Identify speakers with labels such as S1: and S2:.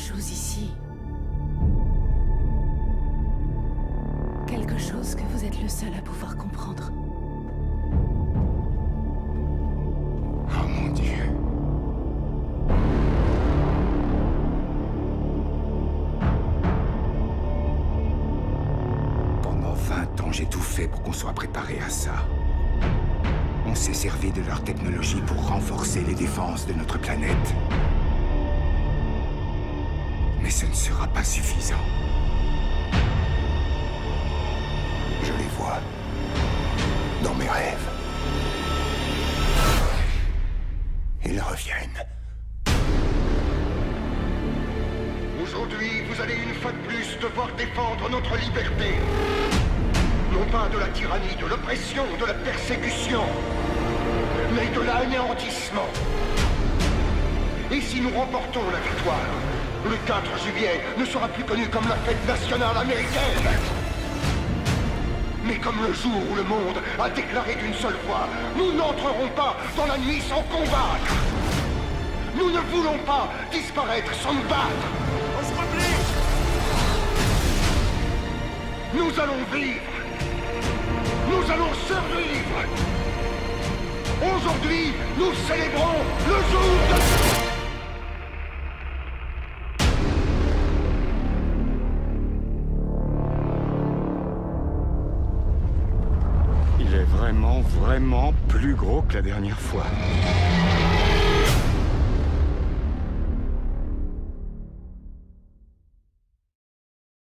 S1: chose ici. Quelque chose que vous êtes le seul à pouvoir comprendre.
S2: Oh mon Dieu. Pendant 20 ans, j'ai tout fait pour qu'on soit préparé à ça. On s'est servi de leur technologie pour renforcer les défenses de notre planète. Mais ce ne sera pas suffisant. Je les vois dans mes rêves. Ils reviennent.
S3: Aujourd'hui, vous allez une fois de plus devoir défendre notre liberté. Non pas de la tyrannie, de l'oppression, de la persécution, mais de l'anéantissement. Et si nous remportons la victoire, le 4 juillet ne sera plus connu comme la fête nationale américaine, mais comme le jour où le monde a déclaré d'une seule fois: nous n'entrerons pas dans la nuit sans combattre. Nous ne voulons pas disparaître sans nous battre.
S4: On se replie.
S3: Nous allons vivre. Nous allons survivre. Aujourd'hui, nous célébrons le jour de...
S2: Il est vraiment plus gros que la dernière fois.